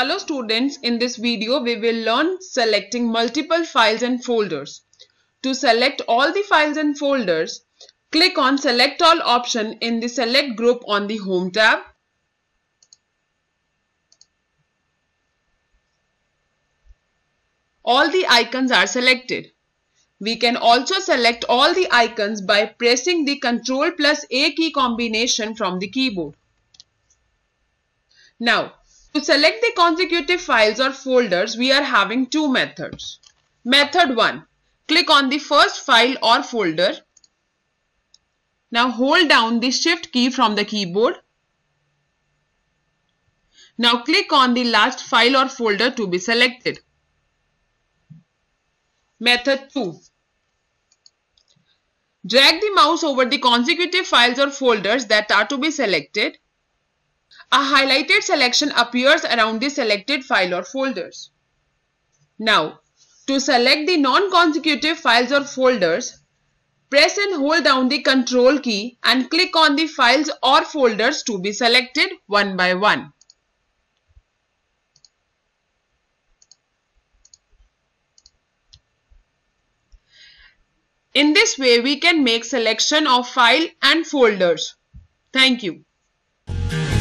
Hello students, in this video we will learn selecting multiple files and folders. To select all the files and folders, click on Select All option in the Select Group on the Home tab. All the icons are selected. We can also select all the icons by pressing the Ctrl+A key combination from the keyboard. Now, to select the consecutive files or folders, we are having two methods. Method 1. Click on the first file or folder. Now hold down the Shift key from the keyboard. Now click on the last file or folder to be selected. Method 2. Drag the mouse over the consecutive files or folders that are to be selected. A highlighted selection appears around the selected file or folders. Now, to select the non-consecutive files or folders, press and hold down the Ctrl key and click on the files or folders to be selected one by one. In this way, we can make selection of file and folders. Thank you.